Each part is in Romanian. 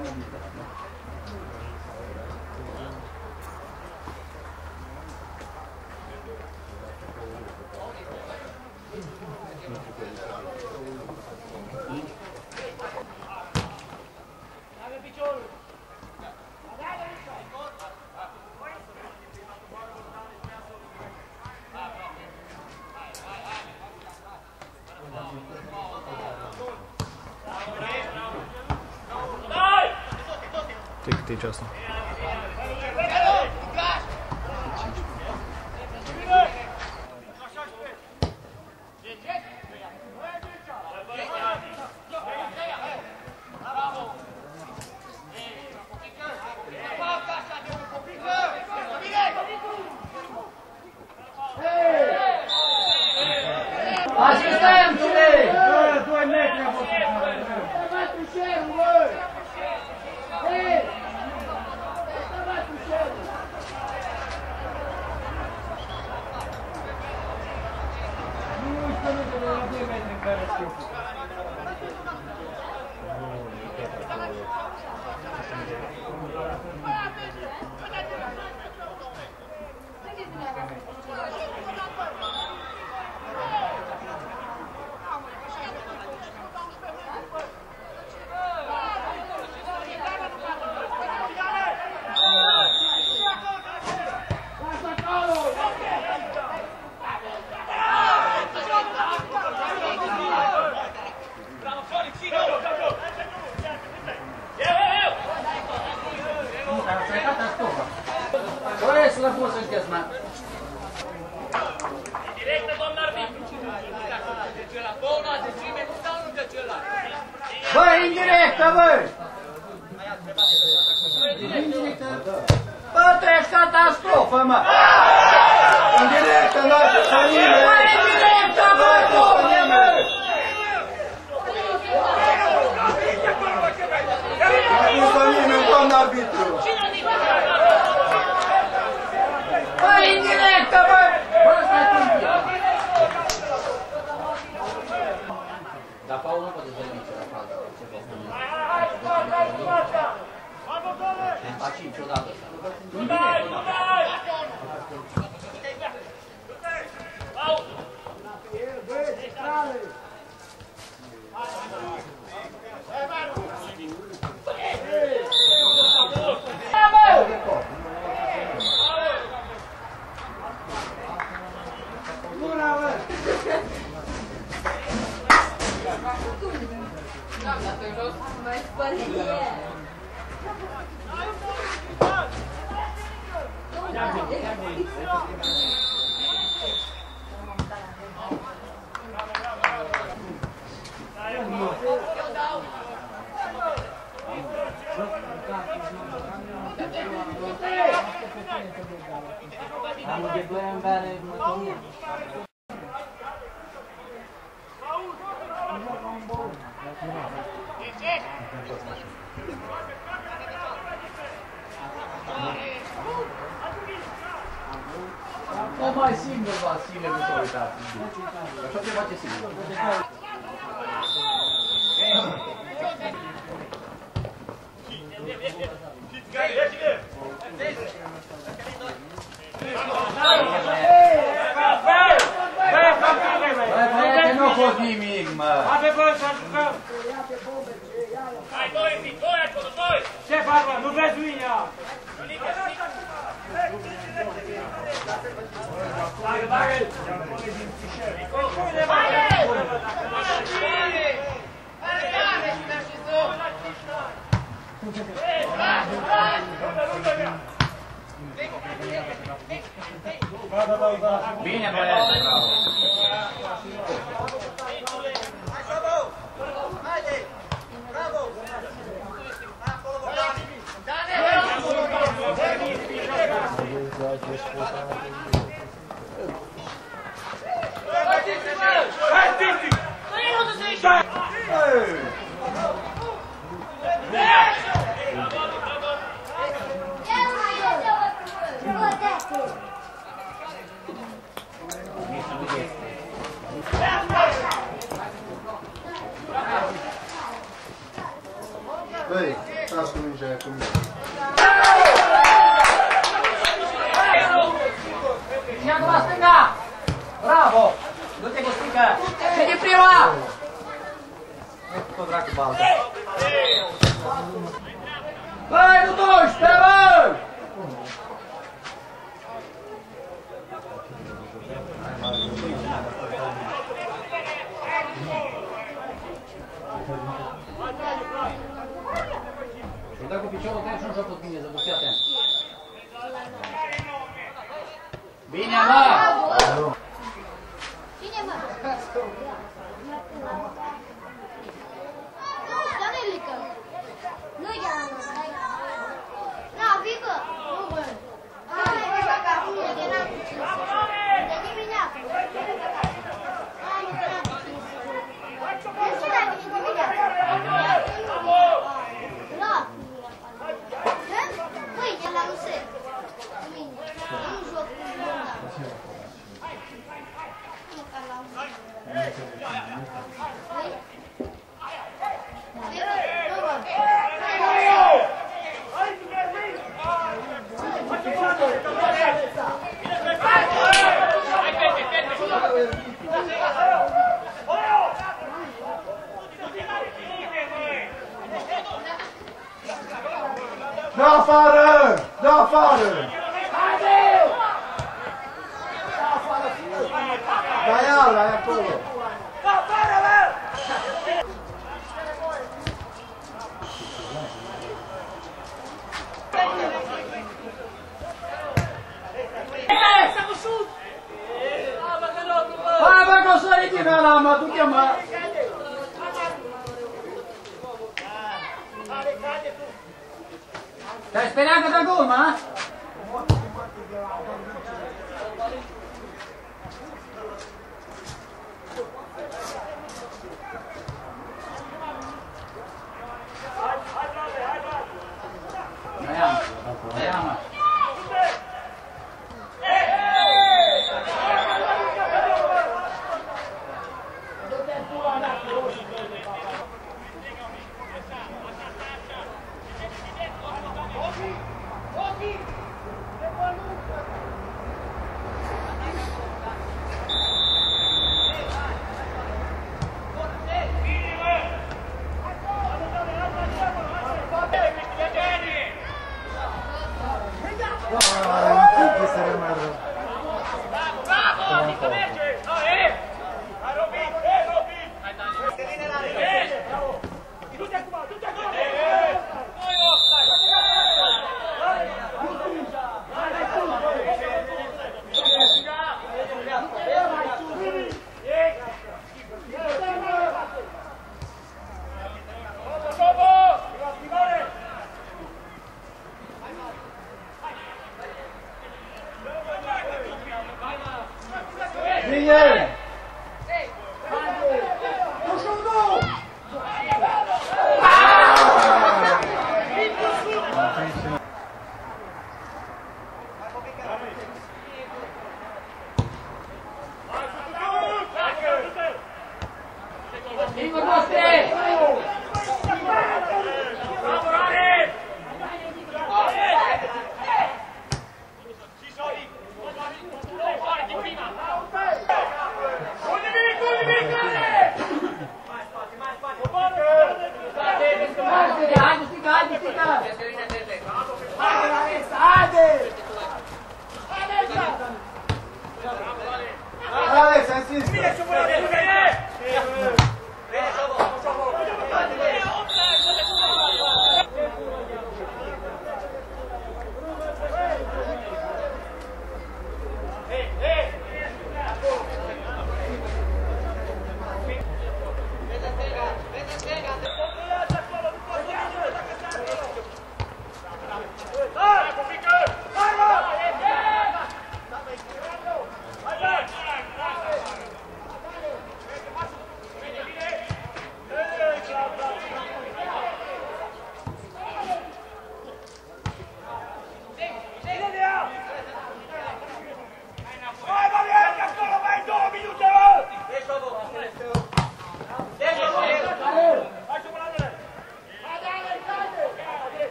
Cât e ceasul? Asistentule! 2 metri a fost. Slăbut sunteți, mă! Directă, domn arbitru! Bă, indirectă, bă! Bă, treci catastrofă, mă! Indirectă, lasă-să nimeni! Bă, indirectă, bă, domne, mă! Lasă-să nimeni, domn arbitru! Bă, indirectă, bă! Bă, stai punctul! Dar Paul nu poate să dă nici la fază. Faci niciodată. O mai singur, Vasile, nu s-a uitat. Așa te face singur. Băi, că nu a fost nimic, mă! Haide, bă, să jucăm! Hai, doi acolo, doi! Ce fac, bă? Nu vezi mâinea! Bine, băieți, bravo! Băi! Stați cu mingea, cu mingea. Și acum stânga! Bravo! Du-te cu stânga! Și din prima! Tot dracu baltă. Băi, nu duci! Te băi! Și dă cu piciorul tău și nu și-o pus bine, să duci, fii atent. Bine, mă! Cine, mă? Danelică! Nu-i chiar, mă, stai. Na, vii, bă! Nu, bă! Hai, bă, că acum e de n-am cu 5. De dimineață. Hai, mă, că n-am cu 5. Nu știu dacă e dimineață. La! Mâine, la Rusel. Mâine. Nu joc cu Bogdan. Nu, ca la Dă afară! Dă afară! Da ia-l, ai acolo! Hai, bă, că o să ridic ăla, mă, du-te, mă! Te-ai speriat că dă gol, mă? Ia, mă! Bine! Singur, Coste! Alex, insistă!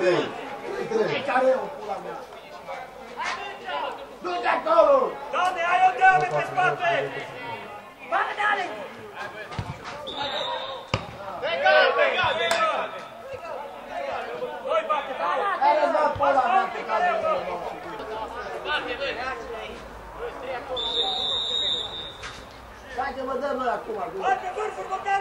trei. Ce care e o pula mea? Du-te acolo! Doamne, ai o deame pe spate! Bagă de Alex! Doi bate! Hai răzbat pe ăla mea pe care e o Hai că mă dăm noi acum. Bate vârful, băgat!